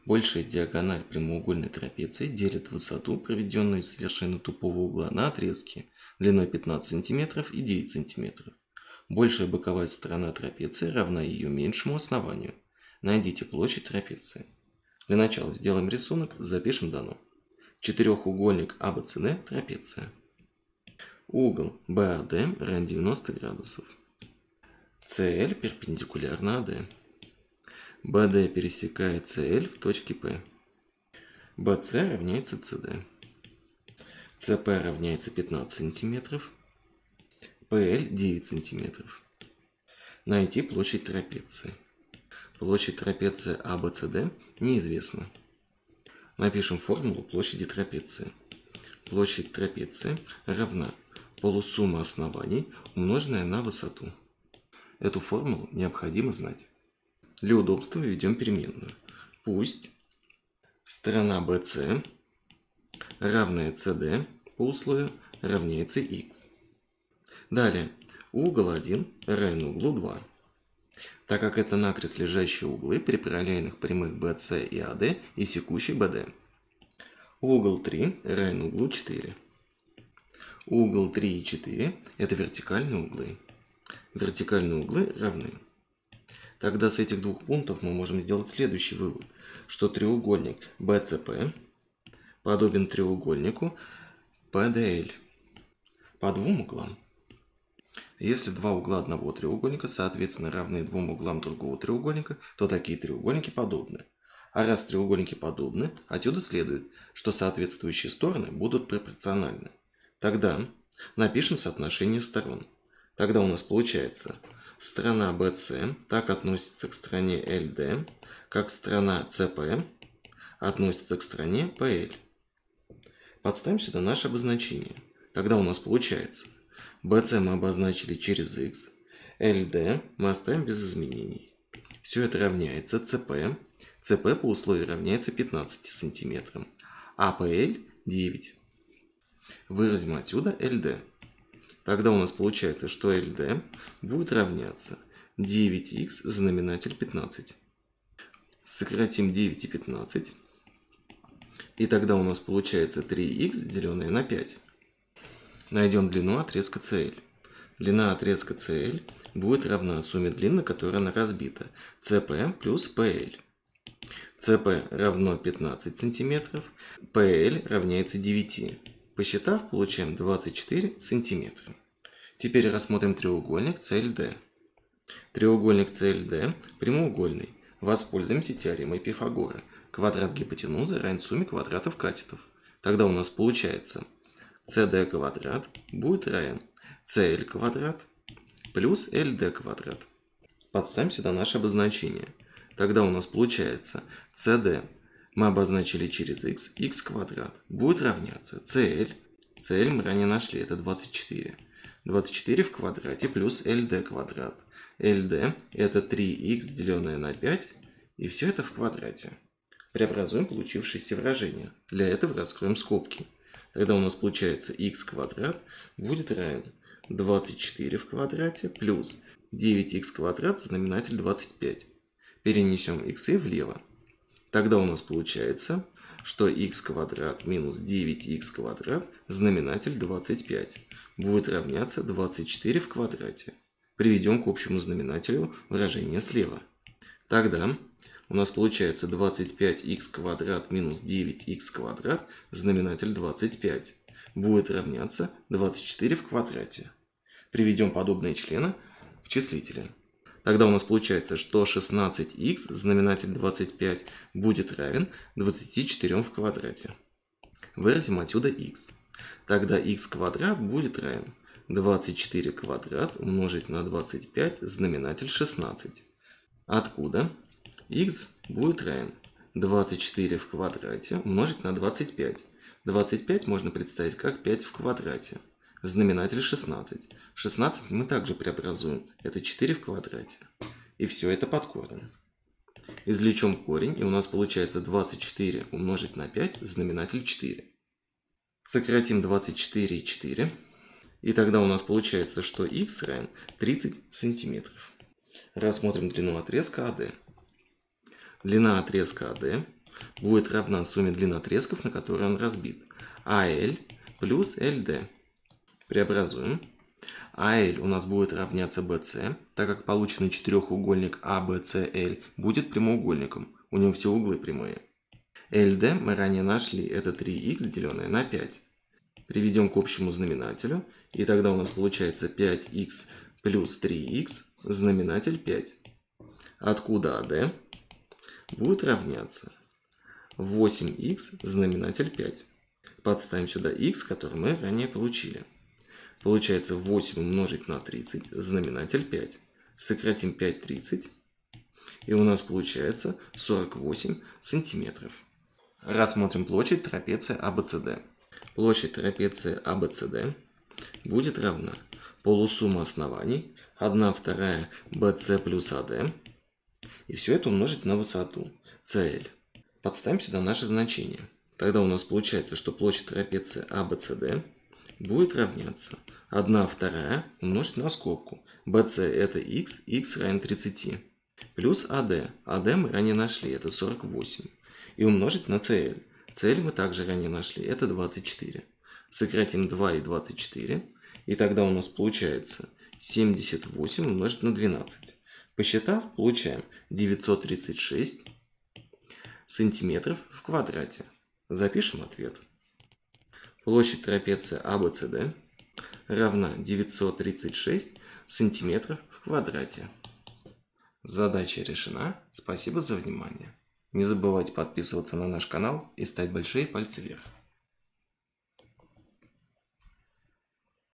Большая диагональ прямоугольной трапеции делит высоту, проведенную с вершины тупого угла, на отрезки длиной 15 см и 9 см. Большая боковая сторона трапеции равна ее меньшему основанию. Найдите площадь трапеции. Для начала сделаем рисунок, запишем дано. Четырехугольник ABCD – трапеция. Угол BAD равен 90 градусов. CL перпендикулярно AD. BD пересекает CL в точке P. BC равняется CD. CP равняется 15 см. PL 9 см. Найти площадь трапеции. Площадь трапеции ABCD неизвестна. Напишем формулу площади трапеции. Площадь трапеции равна полусумма оснований, умноженная на высоту. Эту формулу необходимо знать. Для удобства введем переменную. Пусть сторона BC, равная CD по условию, равняется x. Далее, угол 1 равен углу 2. Так как это накрест лежащие углы при параллельных прямых BC и AD и секущей BD. Угол 3 равен углу 4. Угол 3 и 4 – это вертикальные углы. Вертикальные углы равны. Тогда с этих двух пунктов мы можем сделать следующий вывод, что треугольник BCP подобен треугольнику PDL по двум углам. Если два угла одного треугольника, соответственно, равны двум углам другого треугольника, то такие треугольники подобны. А раз треугольники подобны, отсюда следует, что соответствующие стороны будут пропорциональны. Тогда напишем соотношение сторон. Тогда у нас получается сторона BC так относится к стороне LD, как сторона CP относится к стороне PL. Подставим сюда наше обозначение. Тогда у нас получается BC мы обозначили через x, LD мы оставим без изменений. Все это равняется CP. CP по условию равняется 15 см, а PL 9. Выразим отсюда LD. Тогда у нас получается, что LD будет равняться 9х знаменатель 15. Сократим 9 и 15. И тогда у нас получается 3х, деленное на 5. Найдем длину отрезка CL. Длина отрезка CL будет равна сумме длин, на которой она разбита. CP плюс PL. CP равно 15 см, PL равняется 9. Посчитав, получаем 24 см. Теперь рассмотрим треугольник CLD. Треугольник CLD прямоугольный. Воспользуемся теоремой Пифагора. Квадрат гипотенузы равен сумме квадратов катетов. Тогда у нас получается CD квадрат будет равен CL квадрат плюс LD квадрат. Подставим сюда наше обозначение. Тогда у нас получается CD мы обозначили через x, x квадрат будет равняться CL. CL мы ранее нашли, это 24. 24 в квадрате плюс LD квадрат. LD это 3х деленное на 5, и все это в квадрате. Преобразуем получившееся выражение. Для этого раскроем скобки. Тогда у нас получается x квадрат будет равен 24 в квадрате плюс 9х квадрат, знаменатель 25. Перенесем иксы влево. Тогда у нас получается, что х квадрат минус 9х квадрат, знаменатель 25, будет равняться 24 в квадрате. Приведем к общему знаменателю выражение слева. Тогда у нас получается 25х квадрат минус 9х квадрат, знаменатель 25, будет равняться 24 в квадрате. Приведем подобные члены в числителе. Тогда у нас получается, что 16х, знаменатель 25, будет равен 24 в квадрате. Выразим отсюда х. Тогда х квадрат будет равен 24 квадрат умножить на 25, знаменатель 16. Откуда х будет равен 24 в квадрате умножить на 25. 25 можно представить как 5 в квадрате. Знаменатель 16. 16 мы также преобразуем. Это 4 в квадрате. И все это под корень. Извлечем корень, и у нас получается 24 умножить на 5, знаменатель 4. Сократим 24 и 4. И тогда у нас получается, что х равен 30 сантиметров. Рассмотрим длину отрезка AD. Длина отрезка AD будет равна сумме длин отрезков, на которые он разбит. АЛ плюс ЛД. Преобразуем. АЛ у нас будет равняться BC, так как полученный четырехугольник ABCL будет прямоугольником. У него все углы прямые. LD мы ранее нашли, это 3х, деленное на 5. Приведем к общему знаменателю, и тогда у нас получается 5х плюс 3х, знаменатель 5. Откуда AD будет равняться 8х, знаменатель 5. Подставим сюда х, который мы ранее получили. Получается 8 умножить на 30, знаменатель 5. Сократим 5 30, и у нас получается 48 сантиметров. Рассмотрим площадь трапеции ABCD. Площадь трапеции ABCD будет равна полусумма оснований 1/2 BC плюс AD. И все это умножить на высоту CL. Подставим сюда наши значения. Тогда у нас получается, что площадь трапеции ABCD будет равняться 1/2 умножить на скобку. BC это x, x равен 30. Плюс AD. AD мы ранее нашли, это 48. И умножить на CL. CL мы также ранее нашли, это 24. Сократим 2 и 24. И тогда у нас получается 78 умножить на 12. Посчитав, получаем 936 сантиметров в квадрате. Запишем ответ. Площадь трапеции ABCD равна 936 сантиметров в квадрате. Задача решена. Спасибо за внимание. Не забывайте подписываться на наш канал и ставить большие пальцы вверх.